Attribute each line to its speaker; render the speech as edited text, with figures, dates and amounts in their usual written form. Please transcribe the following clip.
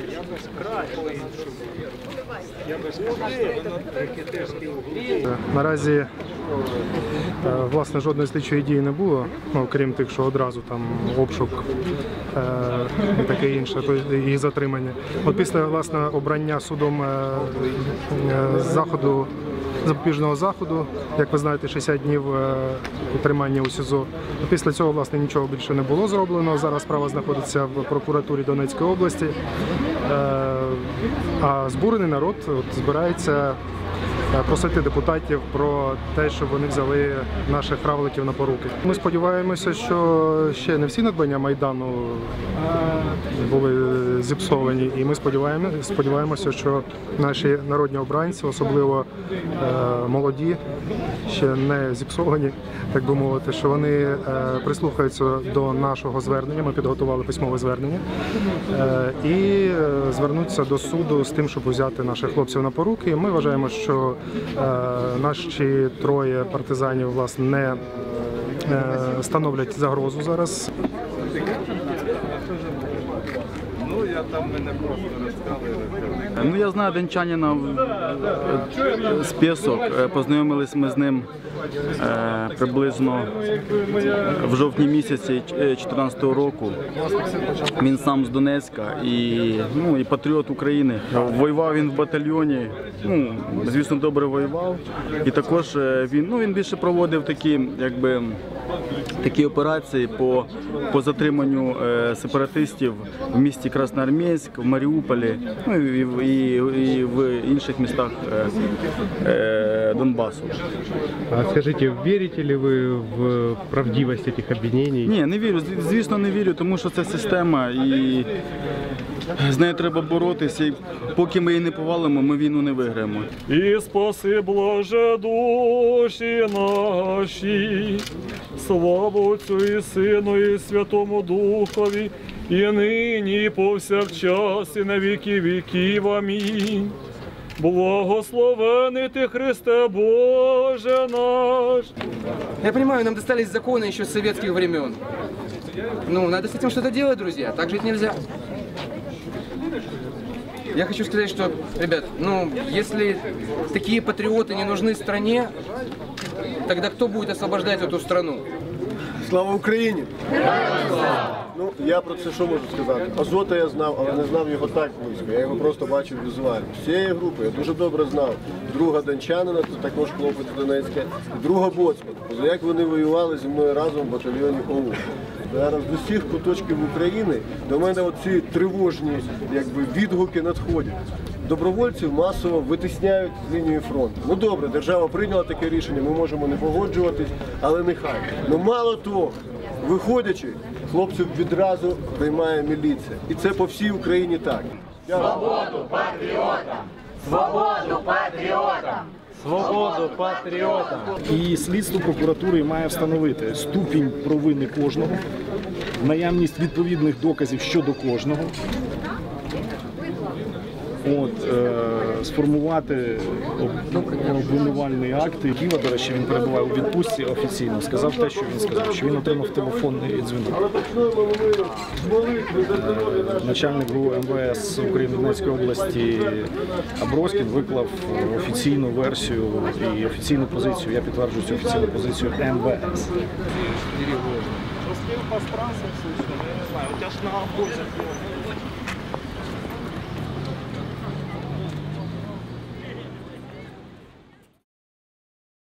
Speaker 1: Наразі, власне, жодної слідчої дії не було, крім тих, що одразу там обшук і таке інше, і затримання. От після, власне, обрання судом заходу, запобіжного заходу, як ви знаєте, 60 днів утримання у СІЗО. Після цього, власне, нічого більше не було зроблено. Зараз справа знаходиться в прокуратурі Донецької області. А збурений народ збирається просити депутатів про те, щоб вони взяли наших правників на поруки. Ми сподіваємося, що ще не всі надбання Майдану були зіпсовані, і ми сподіваємося, що наші народні обранці, особливо молоді, ще не зіпсовані, так би мовити, що вони прислухаються до нашого звернення, ми підготували письмове звернення, і звернуться до суду з тим, щоб взяти наших хлопців на поруки. Ми вважаємо, що наші троє партизанів, власне, не становлять загрозу зараз.
Speaker 2: Я знаю дончанина з Пєсок, познайомились ми з ним приблизно в жовтні місяці 2014 року. Він сам з Донецька і патріот України. Воював він в батальйоні, звісно, добре воював. І також він більше проводив такі операції по затриманню сепаратистів в місті Красноармійськ, в Маріуполі, і в інших містах Донбасу.
Speaker 1: А скажіть, вірите ли ви в правдивість цих обвинень?
Speaker 2: Ні, не вірю. Звісно, не вірю, тому що це система і з нею треба боротися. І поки ми її не повалимо, ми війну не виграємо.
Speaker 3: І спаси, блаже, душі наші, слава Отцю і Сину, і Святому Духові, і нині, і повсякчас, і на віки віків. Амінь. Благословений Ты, Христе Боже наш.
Speaker 4: Я понимаю, нам достались законы еще с советских времен. Надо с этим что-то делать, друзья. Так жить нельзя. Я хочу сказать, что, ребят, если такие патриоты не нужны стране, тогда кто будет освобождать эту страну?
Speaker 5: Слава Україні! Я про це що можу сказати? Азота я знав, але не знав його так близько. Я його просто бачив візуально. З цієї групи я дуже добре знав друга дончанина, це також хлопець Донецьке, і друга Боцмана. Як вони воювали зі мною разом в батальйоні ОУН. Зараз з усіх куточків України до мене оці тривожні відгуки надходять. Добровольців масово витисняють з лінії фронту. Добре, держава прийняла таке рішення, ми можемо не погоджуватись, але нехай. Мало того, виходячи, хлопців відразу приймає міліція. І це по всій Україні так.
Speaker 6: Свободу патріотам! Свободу патріотам!
Speaker 7: Свободу патріотам! І слідство прокуратури має встановити ступінь провини кожного, наявність відповідних доказів щодо кожного, сформувати обвинувальний акт. Ківа, до речі, він перебуває у відпустці офіційно, сказав те, що він сказав, що він отримав телефонний дзвінок. Начальник ГУ МВС України Донецької області Аброськін виклав офіційну версію і офіційну позицію. Я підтверджую цю офіційну позицію МВС.
Speaker 3: Розкрив пространство, я не знаю, у тебя ж на обозі.